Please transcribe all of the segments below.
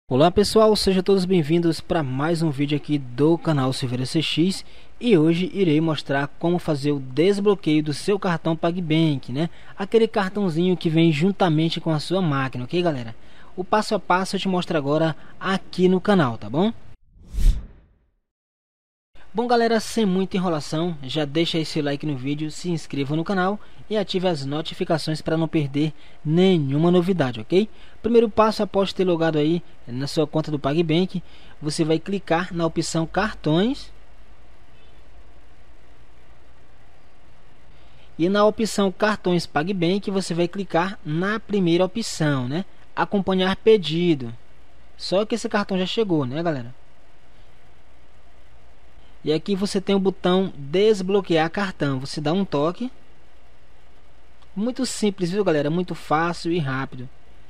Olá pessoal, sejam todos bem-vindos para mais um vídeo aqui do canal Silveira CX. E hoje irei mostrar como fazer o desbloqueio do seu cartão PagBank, né? Aquele cartãozinho que vem juntamente com a sua máquina, ok galera? O passo a passo eu te mostro agora aqui no canal, tá bom? Bom galera, sem muita enrolação, já deixa esse like no vídeo, se inscreva no canal e ative as notificações para não perder nenhuma novidade, ok? Primeiro passo, após ter logado aí na sua conta do PagBank, você vai clicar na opção cartões e na opção cartões PagBank você vai clicar na primeira opção, né? Acompanhar pedido. Só que esse cartão já chegou, né galera? E aqui você tem o botão desbloquear cartão. Você dá um toque. Muito simples, viu galera? Muito fácil e rápido.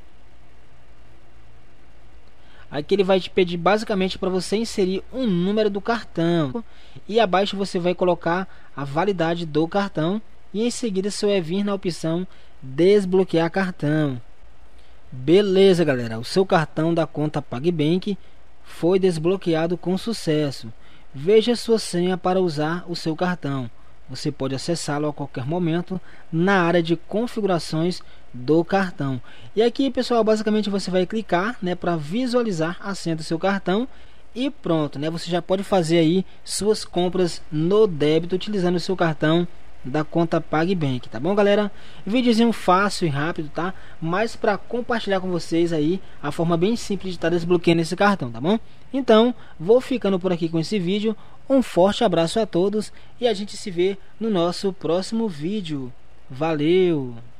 Aqui ele vai te pedir basicamente para você inserir um número do cartão. E abaixo você vai colocar a validade do cartão. E em seguida você vai vir na opção desbloquear cartão. Beleza galera, o seu cartão da conta PagBank foi desbloqueado com sucesso. Veja sua senha para usar o seu cartão. Você pode acessá-lo a qualquer momento na área de configurações do cartão. E aqui pessoal, basicamente você vai clicar, né, para visualizar a senha do seu cartão. E pronto, né, você já pode fazer aí suas compras no débito utilizando o seu cartão da conta PagBank, tá bom galera? Videozinho fácil e rápido, tá? Mas para compartilhar com vocês aí a forma bem simples de estar desbloqueando esse cartão, tá bom? Então, vou ficando por aqui com esse vídeo. Um forte abraço a todos e a gente se vê no nosso próximo vídeo. Valeu!